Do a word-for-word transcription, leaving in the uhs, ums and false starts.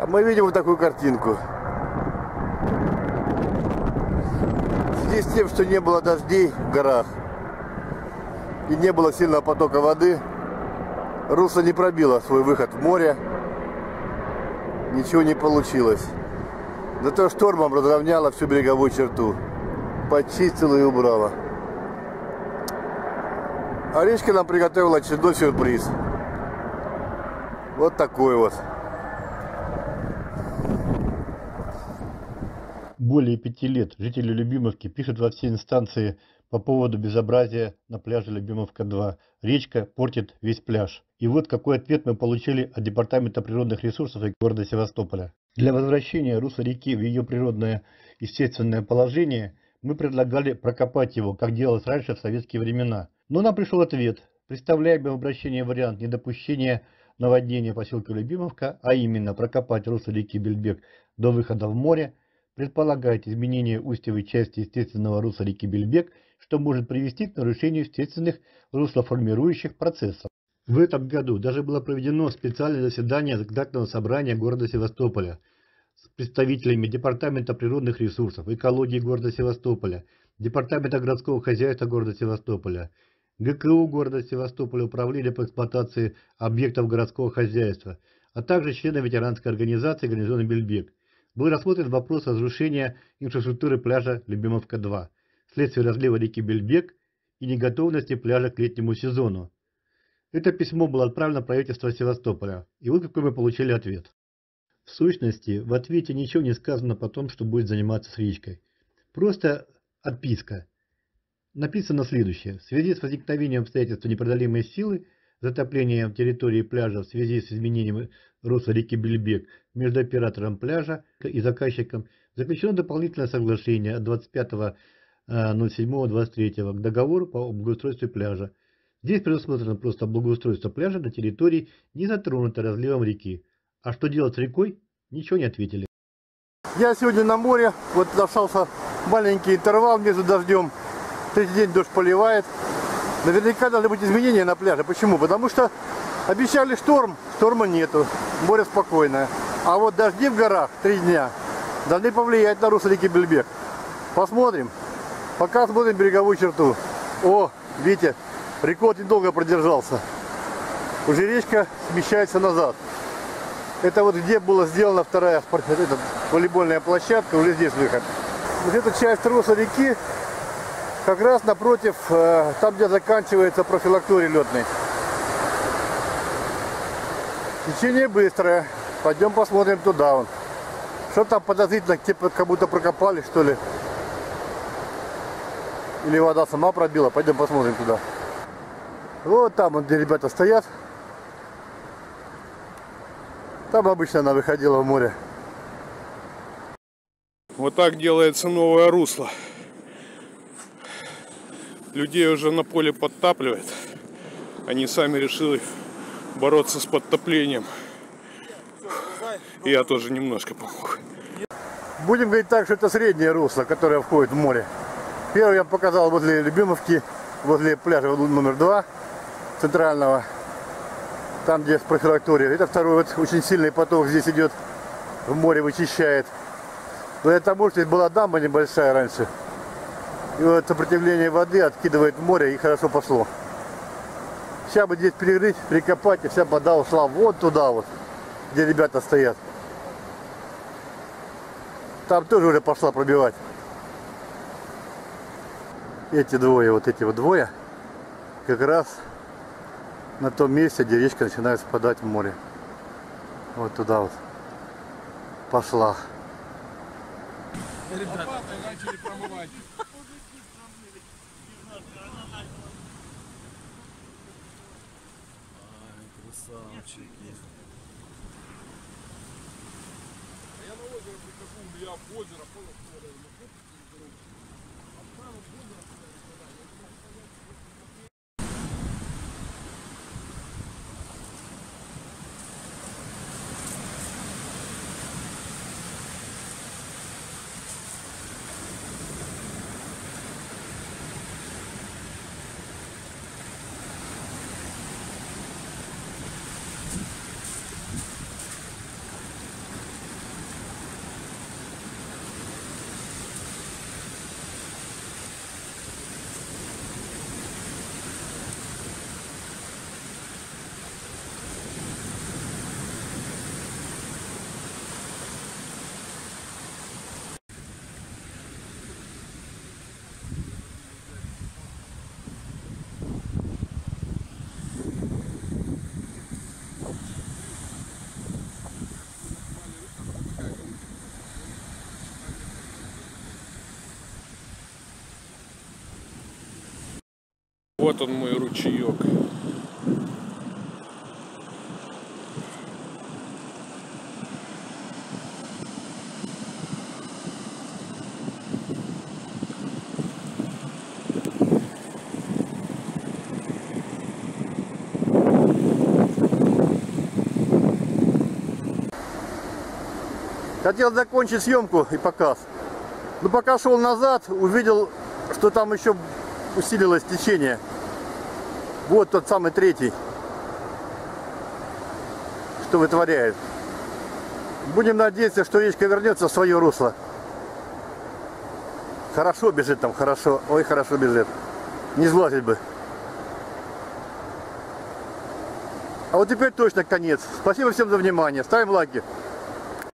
А мы видим вот такую картинку. В связи с тем, что не было дождей в горах и не было сильного потока воды, русло не пробило свой выход в море. Ничего не получилось. Зато штормом разровняло всю береговую черту. Почистила и убрала. А речка нам приготовила очередной сюрприз. Вот такой вот. Более пяти лет жители Любимовки пишут во все инстанции по поводу безобразия на пляже Любимовка-два. Речка портит весь пляж. И вот какой ответ мы получили от Департамента природных ресурсов и города Севастополя. Для возвращения русла реки в ее природное естественное положение мы предлагали прокопать его, как делалось раньше в советские времена. Но нам пришел ответ. Представляемый в обращении вариант недопущения наводнения поселка Любимовка, а именно прокопать русло реки Бельбек до выхода в море, предполагает изменение устьевой части естественного русла реки Бельбек, что может привести к нарушению естественных руслоформирующих процессов. В этом году даже было проведено специальное заседание законодательного собрания города Севастополя с представителями Департамента природных ресурсов, экологии города Севастополя, Департамента городского хозяйства города Севастополя, ГКУ города Севастополя, Управления по эксплуатации объектов городского хозяйства, а также члены ветеранской организации гарнизона Бельбек. Был рассмотрен вопрос разрушения инфраструктуры пляжа Любимовка-два вследствие разлива реки Бельбек и неготовности пляжа к летнему сезону. Это письмо было отправлено в правительство Севастополя, и вот какой мы получили ответ. В сущности, в ответе ничего не сказано по том, что будет заниматься с речкой. Просто отписка. Написано следующее. В связи с возникновением обстоятельств непреодолимой силы, затоплением территории пляжа в связи с изменением русла реки Бельбек между оператором пляжа и заказчиком заключено дополнительное соглашение от двадцать пятого ноль седьмого двадцать третьего к договору по благоустройству пляжа. Здесь предусмотрено просто благоустройство пляжа на территории, не затронутой разливом реки. А что делать с рекой, ничего не ответили. Я сегодня на море, вот остался маленький интервал между дождем. Третий день дождь поливает. Наверняка должны быть изменения на пляже. Почему? Потому что обещали шторм, шторма нету, море спокойное. А вот дожди в горах три дня должны повлиять на русло реки Бельбек. Посмотрим. Пока смотрим береговую черту. О, видите, рекорд недолго продержался. Уже речка смещается назад. Это вот где была сделана вторая эта, волейбольная площадка, уже здесь выход. Вот эта часть русла реки как раз напротив, там где заканчивается профилакторий летный. Течение быстрое. Пойдем посмотрим туда. Вон. Что там подозрительно, типа как будто прокопали, что ли. Или вода сама пробила. Пойдем посмотрим туда. Вот там, где ребята стоят. Там обычно она выходила в море. Вот так делается новое русло. Людей уже на поле подтапливает. Они сами решили бороться с подтоплением. И я тоже немножко помог. Будем говорить так, что это среднее русло, которое входит в море. Первый я показал возле Любимовки, возле пляжа номер два центрального. Там, где с профилактория. Это второй вот очень сильный поток здесь идет в море, вычищает. Благодаря тому, что здесь была дамба небольшая раньше. И вот сопротивление воды откидывает в море, и хорошо пошло. Сейчас бы здесь перерыть, прикопать, и вся вода ушла вот туда вот, где ребята стоят. Там тоже уже пошла пробивать. Эти двое, вот эти вот двое, как раз на том месте, где речка начинает впадать в море. Вот туда вот пошла. Ребята начали промывать. Ай, красавчики. А я на озеро прихожу, я в озеро, понял, Вот он, мой ручеек. Хотел закончить съемку и показ. Но пока шел назад, увидел, что там еще усилилось течение. Вот тот самый третий, что вытворяет. Будем надеяться, что речка вернется в свое русло. Хорошо бежит там, хорошо. Ой, хорошо бежит. Не сглазить бы. А вот теперь точно конец. Спасибо всем за внимание. Ставим лайки.